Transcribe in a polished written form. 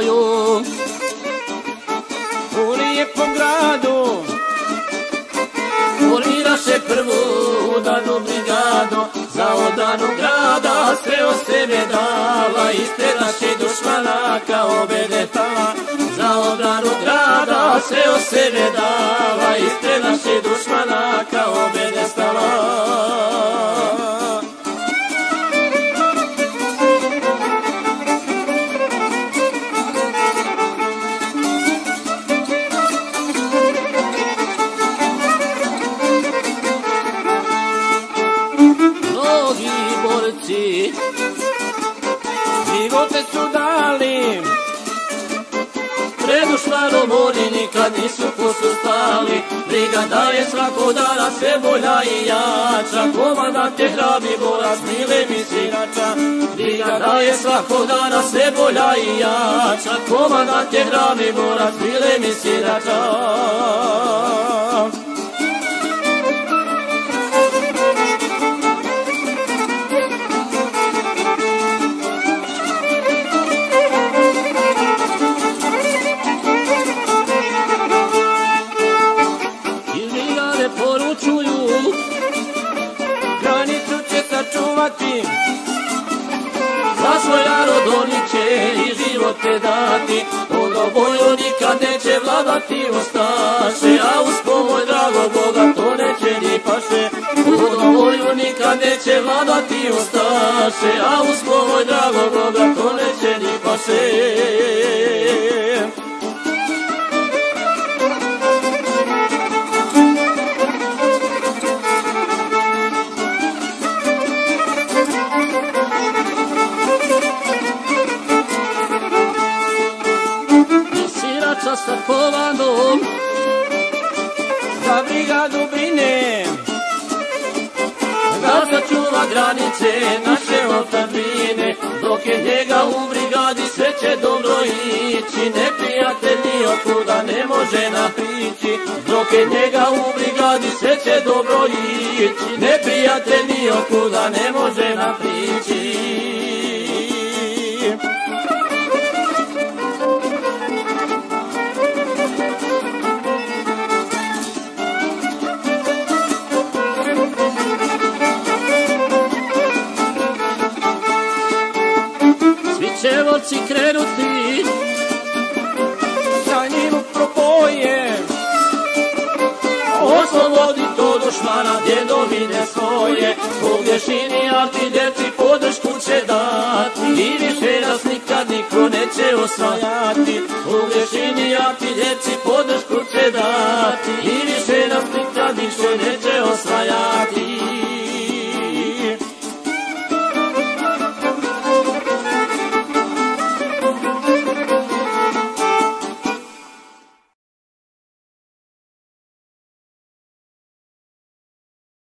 svoju. U lijepom gradu formiraše prvu udarnu brigadu, za odbranu grada sve o sebe dala, ispred naših dušmana kao bedetala. Za odbranu grada sve o sebe dala, ispred naših dušmana kao bedestala. Živote su dali, pred dušmanom oni nikad nisu posustali. Brigada je svakog dana sve bolja i jača, komandant je hrabri borac Mile Misirača. Brigada je svakog dana sve bolja i jača, komandant je hrabri borac Mile Misirača. Granicu će sačuvati, za svoj narod oni će i živote dati. Od oboju nikad neće vladati ustaše, a uz pomoć dragog Boga to neće ni paše. Od oboju nikad neće vladati ustaše, a uz pomoć dragog Boga to neće ni paše. Sa komandom za brigadu brine, da sačuva granice naše otadžbine. Dok je njega u brigadi sve će dobro ići, neprijatelj niotkuda ne može naprići. Dok je njega u brigadi sve će dobro ići, neprijatelj niotkuda ne može naprići. Će vorci krenuti sa njim u proboje, oslobodi to dušmana djedovine svoje.